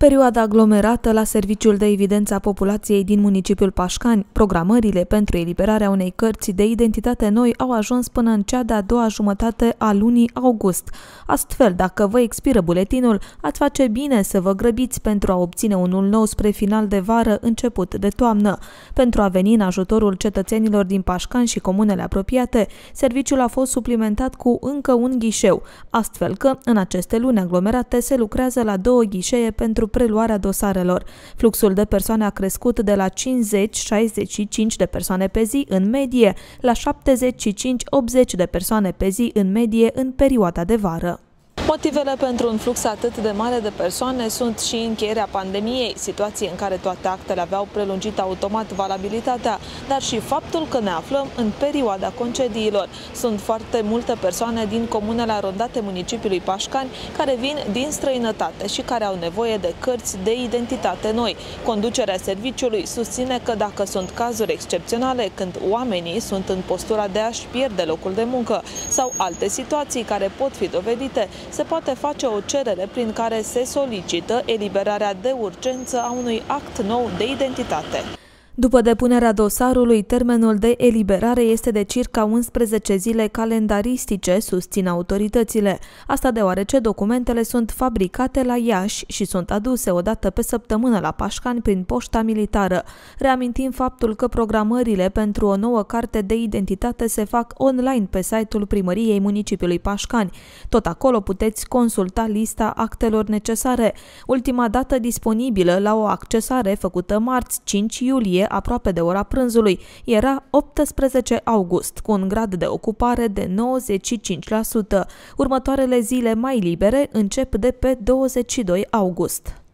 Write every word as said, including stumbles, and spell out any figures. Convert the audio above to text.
Perioada aglomerată la Serviciul de Evidență a Populației din municipiul Pașcani. Programările pentru eliberarea unei cărți de identitate noi au ajuns până în cea de-a doua jumătate a lunii august. Astfel, dacă vă expiră buletinul, ați face bine să vă grăbiți pentru a obține unul nou spre final de vară, început de toamnă. Pentru a veni în ajutorul cetățenilor din Pașcani și comunele apropiate, serviciul a fost suplimentat cu încă un ghișeu, astfel că, în aceste luni aglomerate, se lucrează la două ghișee pentru preluarea dosarelor. Fluxul de persoane a crescut de la cincizeci - șaizeci și cinci de persoane pe zi în medie la șaptezeci și cinci - optzeci de persoane pe zi în medie în perioada de vară. Motivele pentru un flux atât de mare de persoane sunt și încheierea pandemiei, situație în care toate actele aveau prelungit automat valabilitatea, dar și faptul că ne aflăm în perioada concediilor. Sunt foarte multe persoane din comunele arondate municipiului Pașcani care vin din străinătate și care au nevoie de cărți de identitate noi. Conducerea serviciului susține că dacă sunt cazuri excepționale, când oamenii sunt în postura de a-și pierde locul de muncă sau alte situații care pot fi dovedite, se poate face o cerere prin care se solicită eliberarea de urgență a unui act nou de identitate. După depunerea dosarului, termenul de eliberare este de circa unsprezece zile calendaristice, susțin autoritățile. Asta deoarece documentele sunt fabricate la Iași și sunt aduse o dată pe săptămână la Pașcani prin poșta militară. Reamintim faptul că programările pentru o nouă carte de identitate se fac online pe site-ul Primăriei Municipiului Pașcani. Tot acolo puteți consulta lista actelor necesare. Ultima dată disponibilă la o accesare făcută marți, cinci iulie, aproape de ora prânzului, era optsprezece august, cu un grad de ocupare de nouăzeci și cinci la sută. Următoarele zile mai libere încep de pe douăzeci și doi august.